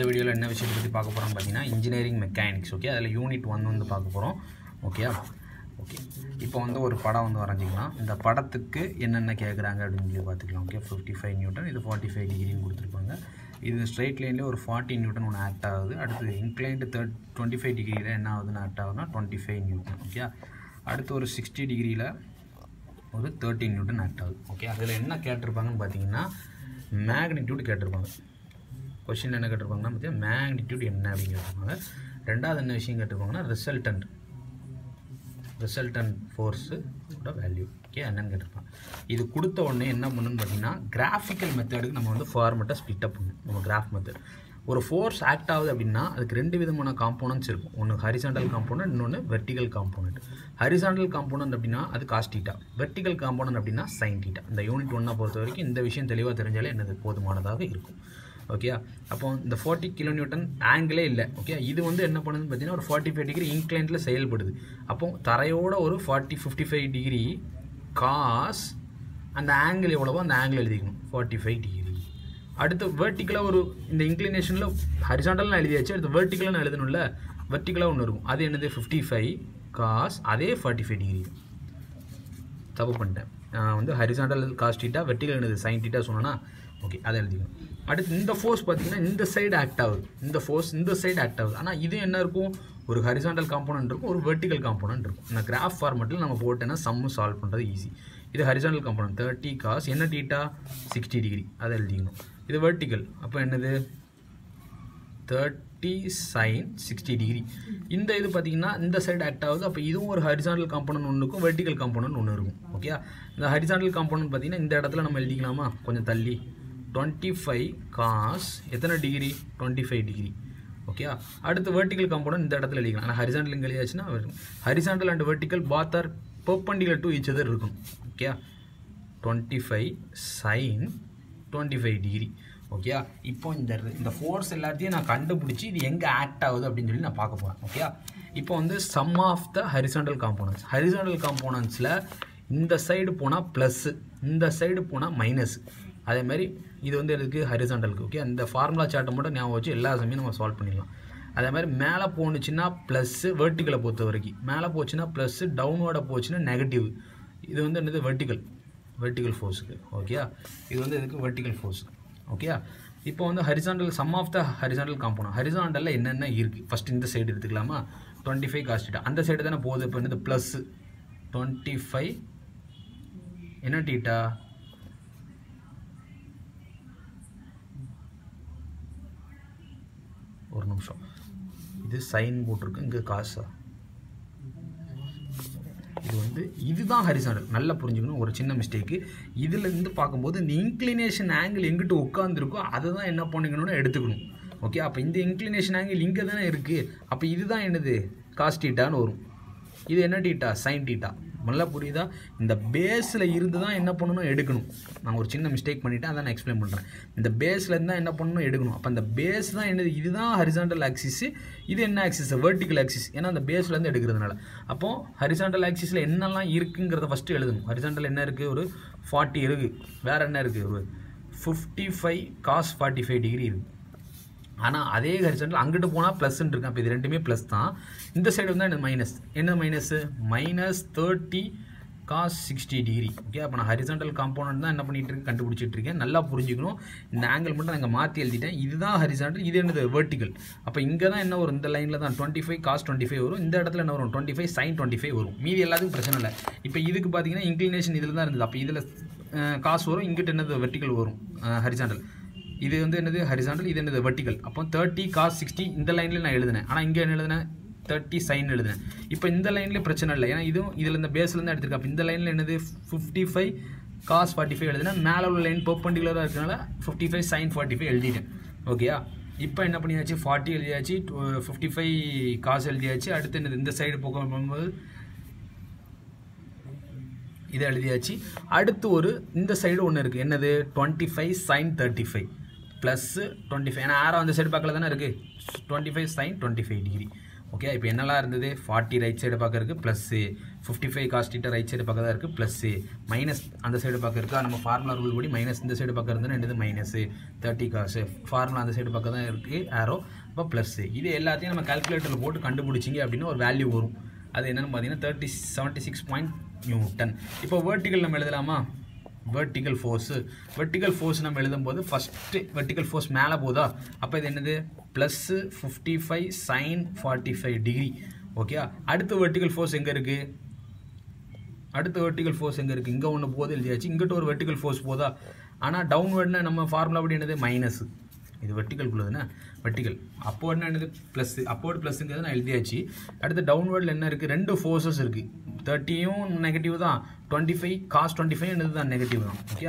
இந்த வீடியோவில் என்ன விஷயத்தை பற்றி பார்க்க போகிறோம்னு பார்த்தீங்கன்னா இன்ஜினியரிங் மெக்கானிக்ஸ். ஓகே, அதில் யூனிட் 1 வந்து பார்க்க போகிறோம். ஓகே, இப்போ வந்து ஒரு படம் வந்து வரைஞ்சிக்கலாம். இந்த படத்துக்கு என்னென்ன கேட்குறாங்க அப்படின்னு சொல்லி பார்த்துக்கலாம். ஓகே, 55 நியூட்டன், இது 45 டிகிரின்னு கொடுத்துருப்பாங்க. இது ஸ்ட்ரெயிட் லைன்லேயே ஒரு 40 நியூட்டன் ஒன்று ஆக்ட் ஆகுது. அடுத்து இன்க்ளைன்டு 25 டிகிரியில் என்ன ஆகுதுன்னு ஆக்ட் ஆகுதுன்னா 25 நியூட்டன். ஓகே, அடுத்து ஒரு 60 டிகிரியில் ஒரு 13 நியூட்டன் ஆக்ட் ஆகுது. ஓகே, அதில் என்ன கேட்டிருப்பாங்கன்னு பார்த்தீங்கன்னா மேக்னிடியூட் கேட்டிருப்பாங்க. கொஸ்டின் என்ன கேட்டிருப்பாங்கன்னா பார்த்தீங்கன்னா மேக்னிடியூட் என்ன அப்படின்னு கேட்டிருப்பாங்க. ரெண்டாவது என்ன விஷயம் கேட்டிருப்பாங்கன்னா ரிசல்டன்ட் ஃபோர்ஸோட வேல்யூ. ஓகே, என்னன்னு கேட்டிருப்பாங்க. இது கொடுத்த உடனே என்ன பண்ணுன்னு பார்த்தீங்கன்னா கிராஃபிக்கல் மெத்தடுக்கு நம்ம வந்து ஃபார்மெட்டை ஸ்ப்ளிட் அப் பண்ணணும். நம்ம கிராஃப் மெத்தட் ஒரு ஃபோர்ஸ் ஆக்ட் ஆகுது அப்படின்னா அதுக்கு ரெண்டு விதமான காம்போனன்ட்ஸ் இருக்கும். ஒன்று ஹரிசாண்டல் காம்போனன்ட், இன்னொன்று வெர்டிகல் காம்போனன்ட். ஹரிசாண்டல் காம்போனன்ட் அப்படின்னா அது காஸ் தீட்டா, வெர்டிகல் காம்போனன்ட் அப்படின்னா சைன் தீட்டா. இந்த யூனிட் 1 பொறுத்த வரைக்கும் இந்த விஷயம் தெளிவாக தெரிஞ்சாலே என்னது போதுமானதாக இருக்கும். ஓகே, அப்போ இந்த 40 கிலோ நியூட்டன் ஆங்கிளே இல்லை. ஓகே, இது வந்து என்ன பண்ணுதுன்னு பார்த்தீங்கன்னா ஒரு 45 டிகிரி இன்க்ளைனில் செயல்படுது. அப்போ தரையோட ஒரு 55 டிகிரி காஸ் அந்த ஆங்கிள் எவ்வளவோ அந்த ஆங்கிள் எழுதிக்கணும் 45 டிகிரி. அடுத்து வெர்டிக்கலாக ஒரு இந்த இன்க்ளினேஷனில் ஹரிசாண்டல் நான் எழுதியாச்சு. அடுத்து வெர்டிக்கலாக நான் எழுதணும்ல, வெர்டிக்கலாக ஒன்று இருக்கும். அது என்னது 55 காஸ் அதே 45 டிகிரி. தப்பு பண்ணிட்டேன், நான் வந்து ஹரிசாண்டல் காஸ் டீட்டா, வெர்டிக்கல் என்னது சைன் டீட்டா சொன்னேன்னா. ஓகே, அதை எழுதிக்கணும். அடுத்து இந்த ஃபோர்ஸ் பார்த்தீங்கன்னா இந்த சைடு ஆக்ட் ஆகுது, இந்த ஃபோர்ஸ் இந்த சைடு ஆக்ட் ஆகுது. ஆனால் இது என்ன இருக்கும், ஒரு ஹரிசாண்டல் காம்போனன்ட் இருக்கும், ஒரு வெர்டிக்கல் காம்போனன்ட் இருக்கும். இந்த கிராஃப் ஃபார்மெட்டில் நம்ம போட்டேன்னா சம்மு சால்வ் பண்ணுறது ஈஸி. இது ஹரிசாண்டல் காம்போனன்ட் 30 காஸ் என்ன டீட்டா 60 டிகிரி, அதை எழுதிக்கணும். இது வெர்டிக்கல், அப்போ என்னது 30 சைன் 60 டிகிரி. இந்த இது பார்த்தீங்கன்னா இந்த சைடு ஆக்ட் ஆகுது. அப்போ இதுவும் ஒரு ஹரிசாண்டல் காம்போனன்ட் ஒன்று இருக்கும், வெர்டிக்கல் காம்போனன்ட் ஒன்று இருக்கும். ஓகே, இந்த ஹரிசாண்டல் காம்போனன்ட் பார்த்தீங்கன்னா இந்த இடத்துல நம்ம எழுதிக்கலாமா, கொஞ்சம் தள்ளி 25 காஸ் எத்தனை டிகிரி 25 டிகிரி. ஓகே, அடுத்து வெர்டிக்கல் காம்போனன்ட் இந்த இடத்துல எழுதிக்கலாம். ஆனால் ஹரிசாண்டல் இங்கே எழுதியாச்சுன்னா horizontal and vertical both are perpendicular to each other இருக்கும். Okay, 25 sine 25 degree. ஓகே, இப்போ இந்த ஃபோர்ஸ் எல்லாத்தையும் நான் கண்டுபிடிச்சி இது எங்கே ஆக்ட் ஆகுது அப்படின்னு சொல்லி நான் பார்க்க போகிறேன். ஓகே, இப்போ வந்து sum of the horizontal components. Horizontal காம்போனன்ட்ஸில் இந்த சைடு போனால் ப்ளஸ்ஸு, இந்த சைடு போனால் மைனஸ். அதே மாதிரி இது வந்து எதுக்கு ஹரிசாண்டலுக்கு. ஓகே, அந்த ஃபார்முலா சார்ட்டை மட்டும் ஞாபகம் வச்சு எல்லா சமயம் நம்ம சால்வ் பண்ணிடலாம். அதே மாதிரி மேலே போணுச்சுன்னா ப்ளஸ்ஸு, வெர்டிக்கலை பொறுத்த வரைக்கும் மேலே போச்சுன்னா ப்ளஸ்ஸு, டவுனோட போச்சுன்னா நெகட்டிவ். இது வந்து என்னது வெர்டிக்கல் ஃபோர்ஸுக்கு. ஓகே, இது வந்து இதுக்கு வெர்டிக்கல் ஃபோர்ஸ். ஓகே, இப்போ வந்து horizontal sum of the horizontal component. ஹரிசாண்டலில் என்னென்ன இருக்குது ஃபஸ்ட் இந்த சைடு எடுத்துக்கலாமா, 25 காஸ் டீட்டா அந்த சைடு தானே போகுது. இப்போ என்னது ப்ளஸ்ஸு 25 என்ன டீட்டா ஒரு நிமிஷம், இது சைன் போட்டிருக்கு, இங்கே காசா, இது வந்து இதுதான் ஹரிசாண்டல். நல்லா புரிஞ்சுக்கணும், ஒரு சின்ன மிஸ்டேக்கு. இதில் இருந்து பார்க்கும்போது இந்த இன்க்ளினேஷன் ஆங்கிள் எங்கிட்ட உட்காந்துருக்கோ அதை தான் என்ன பண்ணிக்கணும்னு எடுத்துக்கணும். ஓகே, அப்போ இந்த இன்க்ளினேஷன் ஆங்கிள் இங்கே தானே இருக்குது. அப்போ இதுதான் என்னது காஸ் டீட்டான்னு வரும். இது என்ன டீட்டா சைன் டீட்டா. நல்லா புரியுதா? இந்த பேஸில் இருந்து தான் என்ன பண்ணணும் எடுக்கணும். நான் ஒரு சின்ன மிஸ்டேக் பண்ணிவிட்டேன், அதான் நான் எக்ஸ்பிளைன் பண்ணுறேன். இந்த பேஸில் இருந்தால் என்ன பண்ணணும் எடுக்கணும். அப்போ அந்த பேஸ் தான் என்னது, இதுதான் ஹரிசாண்டல் ஆக்சிஸ், இது என்ன ஆக்சிஸ் வெர்டிக்கல் ஆக்சிஸ். ஏன்னா அந்த பேஸ்லேருந்து எடுக்கிறதுனால. அப்போது ஹரிசாண்டல் ஆக்சிஸில் என்னெல்லாம் இருக்குங்கிறத ஃபஸ்ட்டு எழுதணும். ஹரிசாண்டல் என்ன இருக்குது, ஒரு 40 இருக்குது. வேறு என்ன இருக்குது, ஒரு 55 காஸ் 45 டிகிரி இருக்குது. ஆனால் அதே ஹரிசாண்டல் அங்கிட்டு போனால் ப்ளஸ்ன்னு இருக்கு. அப்போ இது ரெண்டுமே ப்ளஸ் தான். இந்த சைடு வந்து எனக்கு மைனஸ். என்ன மைனஸு, -30 காஸ் 60 டிகிரி. ஓகே, அப்போ நான் ஹரிசாண்டல் காம்போனன்ட் தான் என்ன பண்ணிகிட்டு இருக்கேன், கண்டுபிடிச்சிட்டு இருக்கேன். நல்லா புரிஞ்சுக்கணும். இந்த ஆங்கிள் மட்டும் நான் இங்கே மாற்றி எழுதிட்டேன். இதுதான் ஹரிசாண்டல், இது என்னது வெர்டிக்கல். அப்போ இங்கே தான் என்ன வரும், இந்த லைனில் தான் 25 காஸ் 25 வரும். இந்த இடத்துல என்ன வரும் 25 சைன் 25 வரும். மீதி எல்லாத்துக்கும் பிரச்சனை இல்லை. இப்போ இதுக்கு பார்த்தீங்கன்னா இன்க்ளினேஷன் இதில் தான் இருந்தது. அப்போ இதில் காசு வரும், இங்கிட்ட என்னது வெர்டிக்கல் வரும் ஹரிசாண்டல். இது வந்து என்னது ஹரிசாண்டல், இது என்னது வெர்டிக்கல். அப்போ 30 காஸ் 60 இந்த லைனில் நான் எழுதினேன். ஆனால் இங்கே என்ன எழுதினேன் 30 சைன் எழுதினேன். இப்போ இந்த லைனில் பிரச்சனை இல்லை, ஏன்னா இதுவும் இதில் இந்த பேஸ்லேருந்து எடுத்துருக்கேன். அப்போ இந்த லைனில் என்னது 55 காஸ் 45 எழுதினேன். மேலே உள்ள லைன் பெர்பெண்டிகுலராக இருக்கிறனால 55 சைன் 45 எழுதிட்டேன். ஓகேயா, இப்போ என்ன பண்ணியாச்சு 40 எழுதியாச்சு, 55 காசு எழுதியாச்சு. அடுத்து என்னது இந்த சைடு போகும்போது இதை எழுதியாச்சு. அடுத்து ஒரு இந்த சைடு ஒன்று இருக்குது, என்னது 25 சைன் 35 +25. ஏன்னா ஆரோ அந்த சைடு பார்க்கல தானே இருக்குது, 25 சைன் 25 டிகிரி. ஓகே இப்போ என்னெல்லாம் இருந்தது 40 ரைட் சைடு பார்க்க இருக்குது plus 55 cos theta right side பார்க்க தான் இருக்குது ப்ளஸ்ஸு மைனஸ் அந்த சைடு பார்க்க இருக்கா நம்ம ஃபார்முலா ரூல் படி மைனஸ் இந்த சைடு பார்க்க இருந்ததுன்னா என்னது மைனஸு 30 காசு ஃபார்முலா அந்த சைடு பார்க்க தான் இருக்குது ஆரோ இப்போ ப்ளஸ்ஸு இது எல்லாத்தையும் நம்ம கால்குலேட்டரில் போட்டு கண்டுபிடிச்சிங்க அப்படின்னா ஒரு வேல்யூ வரும் அது என்னென்னு பார்த்தீங்கன்னா 76 இப்போ வெர்டிக்கல் நம்ம எழுதலாமா vertical force நம்ம எழுதும்போது ஃபஸ்ட்டு vertical force மேலே போதா அப்போ இது என்னது ப்ளஸ் 55 sin 45 டிகிரி ஓகே அடுத்த vertical force எங்கே இருக்குது இங்கே ஒன்று போது எழுதியாச்சு இங்கிட்ட ஒரு vertical force போதா ஆனால் டவுன்வர்ட்னா நம்ம ஃபார்முலா படி என்னது மைனஸ் இது வெர்டிக்கல்குள்ளதுன்னா வெர்டிக்கல் அப்போர்ட்னா என்னது ப்ளஸ் அப்போர்ட் ப்ளஸ்ங்கிறது நான் எழுதியாச்சு அடுத்து டவுன்வர்டில் என்ன இருக்குது ரெண்டு ஃபோர்ஸஸ் இருக்குது 30யும் நெகட்டிவ் தான் 25 காஸ் 25 என்னது தான் நெகட்டிவ் தான் okay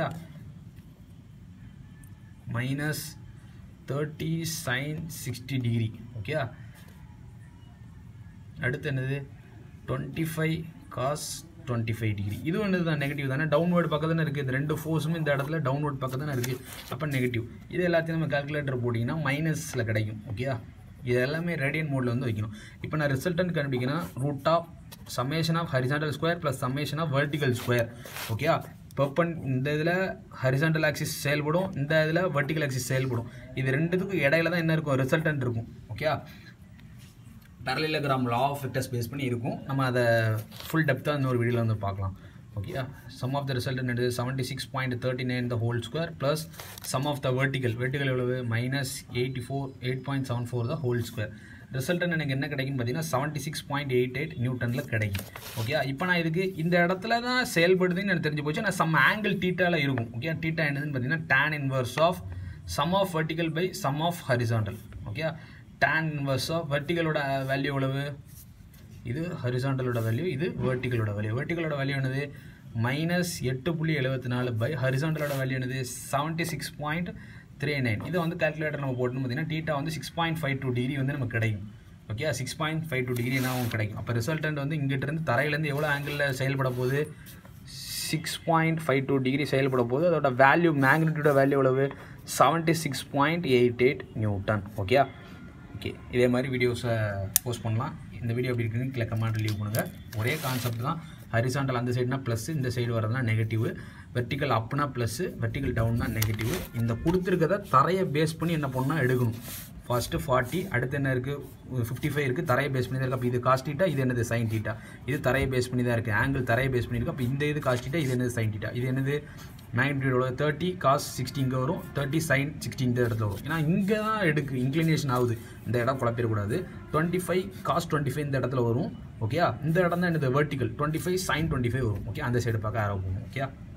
minus 30 sin 60 degree okay அடுத்து என்னது 25 காஸ் 25 டிகிரி இது என்னது தான் நெகட்டிவ் தானே டவுன்வர்ட் பக்கம் தானே இருக்குது இந்த ரெண்டு ஃபோர்ஸும் இந்த இடத்துல டவுன்வர்ட் பக்கம் தானே இருக்குது அப்போ நெகட்டிவ் இது எல்லாத்தையும் நம்ம கால்குலேட்டர் போட்டிங்கன்னா மைனஸில் கிடைக்கும் ஓகே இது எல்லாமே ரேடியன் மோடில் வந்து வைக்கணும் இப்போ நான் ரிசல்டன்ட் கண்டுபிடிக்கிறேன் root of summation of horizontal square plus summation of vertical square okay இந்த இதில் ஹரிசாண்டல் ஆக்சிஸ் செயல்படும் இந்த இதில் வெர்டிக்கல் ஆக்சிஸ் செயல்படும் இது ரெண்டுத்துக்கும் இடையில தான் என்ன இருக்கும் ரிசல்டன்ட் இருக்கும் okay parallelogram law of vectors base பண்ணி இருக்கும் நம்ம அதை ஃபுல் டெப்த்தாக இன்னொரு வீடியோவில் வந்து பார்க்கலாம் okay sum of the resultant என்னது 76.39 the whole square plus sum of the vertical எவ்வளவு minus 8.74 the whole square resultant எனக்கு என்ன கிடைக்குன்னு பார்த்தீங்கன்னா 76.88 நியூட்டனில் கிடைக்கும் ஓகே இப்போ நான் இதுக்கு இந்த இடத்துல தான் செயல்படுதுன்னு எனக்கு தெரிஞ்சு போச்சு நான் சம் ஆங்கிள் டீட்டாவில் இருக்கும் ஓகே டீட்டா என்னதுன்னு பார்த்தீங்கன்னா tan inverse of sum of vertical by sum of horizontal ஓகே tan inverse of verticalோட வேல்யூ எவ்வளவு இது ஹரிசாண்டலோட வேல்யூ இது வெர்டிக்கலோட வேல்யூ என்னது மைனஸ் 8.74 பை ஹரிசாண்டலோட வேல்யூ என்னது 76.39 இது வந்து கால்குலேட்டர் நம்ம போட்டோம்னு பார்த்தீங்கன்னா டீட்டா வந்து 6.52 டிகிரி வந்து நமக்கு கிடைக்கும் ஓகே 6.52 டிகிரி என்ன கிடைக்கும் அப்போ ரிசல்டன்ட் வந்து இங்கிட்டிருந்து தரையிலேருந்து எவ்வளோ ஆங்கிளில் செயல்பட போகுது 6.52 டிகிரி செயல்பட போகுது அதோட வேல்யூ மேக்னிடியூட வேல்யூ எவ்வளவு 76.88 நியூட்டன் ஓகே இதே மாதிரி வீடியோஸை போஸ்ட் பண்ணலாம் இந்த வீடியோ எப்படி இருக்குன்னு கீழே கமெண்ட் லீவ் பண்ணுங்கள் ஒரே கான்செப்ட் தான் ஹரிசாண்டல் அந்த சைடுனா ப்ளஸ் இந்த சைடு வரதுனா நெகட்டிவ் வெர்டிக்கல் அப்னா ப்ளஸ் வெர்டிக்கல் டவுன்னா நெகட்டிவ் இந்த கொடுத்துருக்கதை தரையை பேஸ் பண்ணி என்ன பண்ணால் எடுக்கணும் ஃபர்ஸ்ட்டு 40 அடுத்து என்ன இருக்குது 55 இருக்குது தரையை பேஸ் பண்ணி தான் இருக்குது அப்போ இது காஸ் தீட்டா இது என்னது சைன் தீட்டா இது தரையை பேஸ் பண்ணி தான் இருக்குது ஆங்கிள் தரையை பேஸ் பண்ணியிருக்கு அப்போ இந்த இது காஸ் தீட்டா இது என்னது சைன் தீட்டா இது என்னது மேக்னிடியூடோட 30 காஸ் 60 இங்கே வரும் 30 சைன் 60 இந்த இடத்துல வரும் ஏன்னா இங்கே தான் இன்க்ளினேஷன் ஆகுது இந்த இடம் குழப்பிடக்கூடாது 25 காஸ் 25 இந்த இடத்துல வரும் ஓகே இந்த இடம் தான் என்னது வெர்டிக்கல் 25 சைன் 25 வரும் ஓகே அந்த சைடு பார்க்க ஆரம்பிக்கும் ஓகே